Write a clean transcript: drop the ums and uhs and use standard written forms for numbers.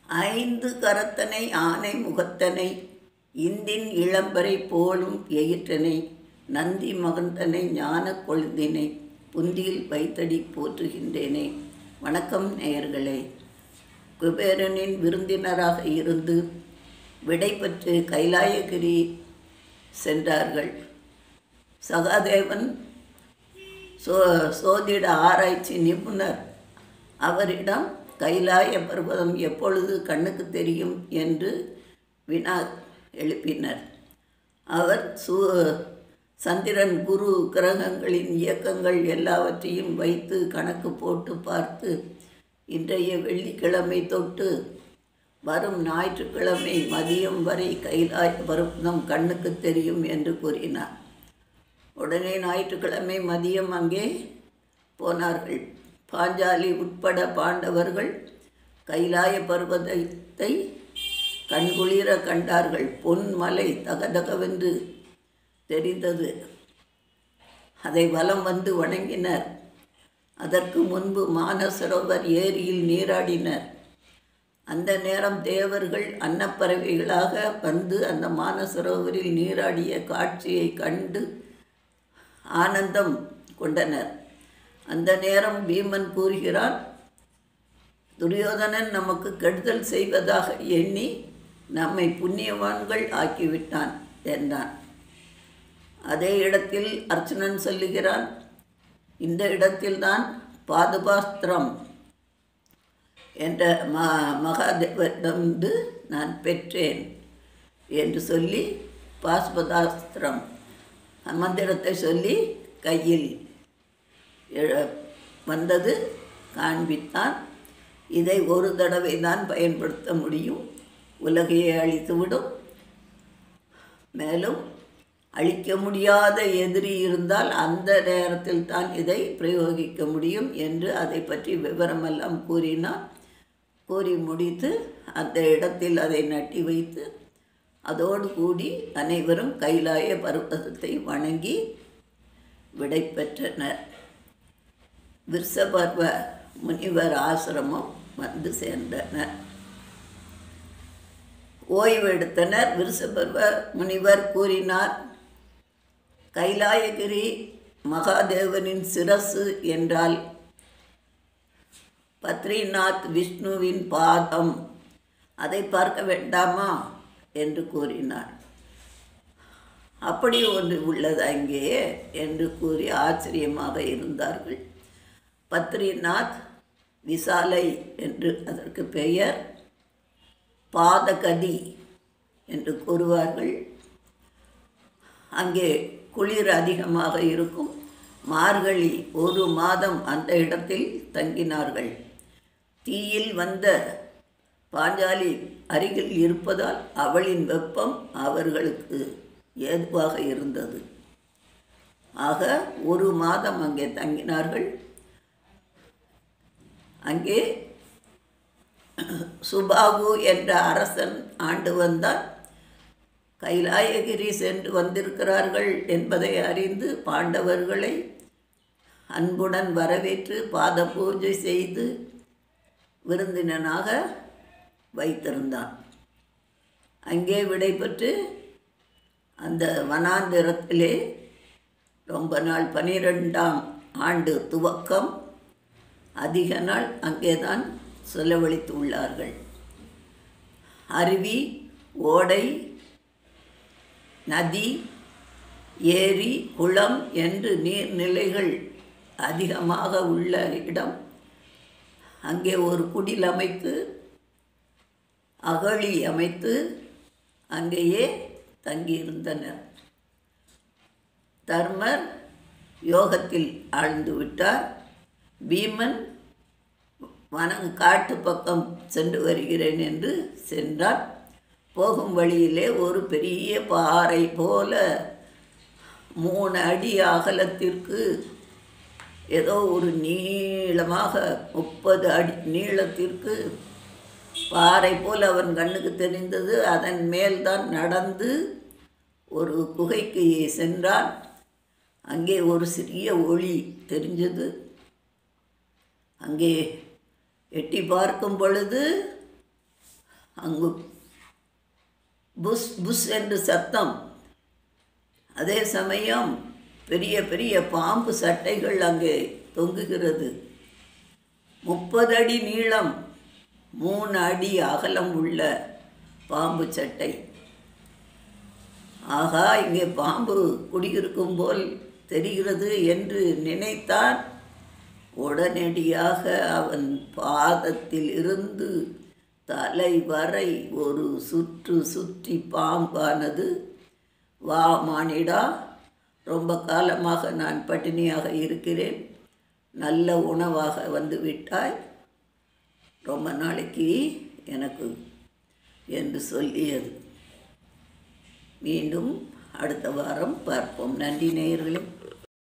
ஐந்து கரத்தனை ஆனை முகத்தனை இந்தின் இளம்பரை போலும் எயிற்றனை நந்தி மகந்தனை ஞான கொழுந்தினை புந்தியில் வைத்தடி போற்றுகின்றேனே. வணக்கம் நேயர்களே. குபேரனின் விருந்தினராக இருந்து விடைபெற்று கைலாயகிரி சென்றார்கள். சகாதேவன் சோதிட ஆராய்ச்சி நிபுணர் அவரிடம் கைலாய பர்வதம் எப்பொழுது கண்ணுக்கு தெரியும் என்று வினா எழுப்பினர். அவர் சந்திரன் குரு கிரகங்களின் இயக்கங்கள் எல்லாவற்றையும் வைத்து கணக்கு போட்டு பார்த்து இன்றைய வெள்ளிக்கிழமை தொட்டு வரும் ஞாயிற்றுக்கிழமை மதியம் வரை கைலாய பர்வதம் கண்ணுக்கு தெரியும் என்று கூறினார். உடனே ஞாயிற்றுக்கிழமை மதியம் அங்கே போனார்கள். பாஞ்சாலி உட்பட பாண்டவர்கள் கைலாய பர்வதத்தை கண்குளிர கண்டார்கள். பொன்மலை தகதகவென்று தெரிந்தது. அதை வலம் வந்து வணங்கினர். அதற்கு முன்பு மானசரோவர் ஏரியில் நீராடினர். அந்த நேரம் தேவர்கள் அன்னப்பறவைகளாக வந்து அந்த மானசரோவரில் நீராடிய காட்சியை கண்டு ஆனந்தம் கொண்டனர். அந்த நேரம் பீமன் கூறுகிறான், துரியோதனன் நமக்கு கெடுதல் செய்வதாக எண்ணி நம்மை புண்ணியவான்கள் ஆக்கிவிட்டான் என்றான். அதே இடத்தில் அர்ச்சுனன் சொல்லுகிறான், இந்த இடத்தில்தான் பாதுபாஸ்திரம் என்ற மகாதேவரிடமிருந்து நான் பெற்றேன் என்று சொல்லி பாஸ்பதாஸ்திரம் மந்திரத்தை சொல்லி கையில் வந்தது காண்பித்தான். இதை ஒரு தடவை தான் பயன்படுத்த முடியும், உலகையே அழித்துவிடும். மேலும் அழிக்க முடியாத எதிரி இருந்தால் அந்த நேரத்தில் தான் இதை பிரயோகிக்க முடியும் என்று அதை பற்றி விவரமெல்லாம் கூறினான். கூறி முடித்து அந்த இடத்தில் அதை நட்டி வைத்து அதோடு கூடி அனைவரும் கைலாய பர்வதத்தை வணங்கி விடை பெற்றனர். விருஷபர்வ முனிவர் ஆசிரமம் வந்து சேர்ந்தனர். ஓய்வெடுத்தனர். விருஷபர்வ முனிவர் கூறினார், கைலாயகிரி மகாதேவனின் சிரசு என்றால் பத்ரிநாத் விஷ்ணுவின் பாதம், அதை பார்க்க வேண்டாமா என்று கூறினார். அப்படி ஒன்று உள்ளது அங்கே என்று கூறி ஆச்சரியமாக இருந்தார்கள். பத்ரிநாத் விசாலை என்று அதற்கு பெயர், பாதகதி என்று கூறுவார்கள். அங்கே குளிர் அதிகமாக இருக்கும். மார்கழி ஒரு மாதம் அந்த இடத்தில் தங்கினார்கள். தீயில் வந்த பாஞ்சாலி அருகில் இருப்பதால் அவளின் வெப்பம் அவர்களுக்கு ஏதுவாக இருந்தது. ஆக ஒரு மாதம் அங்கே தங்கினார்கள். அங்கே சுபாகு என்ற அரசன் ஆண்டு வந்தார். கைலாயகிரி சென்று வந்திருக்கிறார்கள் என்பதை அறிந்து பாண்டவர்களை அன்புடன் வரவேற்று பாத பூஜை செய்து விருந்தினனாக வைத்திருந்தான். அங்கே விடைபெற்று அந்த வனாந்திரத்திலே ரொம்ப நாள் 12ஆம் ஆண்டு துவக்கம் அதிக நாள் அங்கேதான் செலவழித்து உள்ளார்கள். அருவி, ஓடை, நதி, ஏரி, குளம் என்று நீர்நிலைகள் அதிகமாக உள்ள இடம். அங்கே ஒரு குடில் அமைத்து அகழி அமைத்து அங்கேயே தங்கியிருந்தனர். தர்மர் யோகத்தில் ஆழ்ந்து விட்டார். பீமன் காட்டு பக்கம் சென்று வருகிறேன் என்று சென்றான். போகும் வழியிலே ஒரு பெரிய பாறை போல 3 அடி அகலத்திற்கு ஏதோ ஒரு நீளமாக 30 அடி நீளத்திற்கு பாறை போல் அவன் கண்ணுக்கு தெரிந்தது. அதன் மேல்தான் நடந்து ஒரு குகைக்கு சென்றான். அங்கே ஒரு சிறிய ஒளி தெரிஞ்சது. அங்கே எட்டி பார்க்கும் பொழுது அங்கு புஷ் புஷ் என்று சத்தம். அதே சமயம் பெரிய பெரிய பாம்பு சட்டைகள் அங்கே தொங்குகிறது. 30 அடி நீளம், 3 அடி அகலம் உள்ள பாம்பு சட்டை. ஆகா, இங்கே பாம்பு குடியிருக்கும் போல் தெரிகிறது என்று நினைத்தான். உடனடியாக அவன் பாதத்தில் இருந்து தலை வரை ஒரு சுற்று சுற்றி பாம்பானது, வா மானிடா, ரொம்ப காலமாக நான் பட்டினியாக இருக்கிறேன், நல்ல உணவாக வந்து விட்டாய், ரொம்ப நாளைக்கு எனக்கு என்று சொல்லியது. மீண்டும் அடுத்த வாரம் பார்ப்போம். நன்றி நேயர்களே.